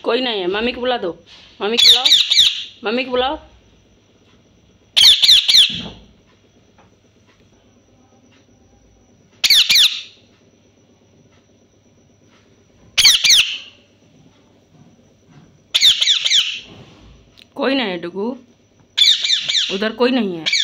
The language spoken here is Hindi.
कोई नहीं है, मम्मी को बुला दो। मम्मी को बुलाओ, मम्मी को बुलाओ। कोई नहीं है डुगू, उधर कोई नहीं है।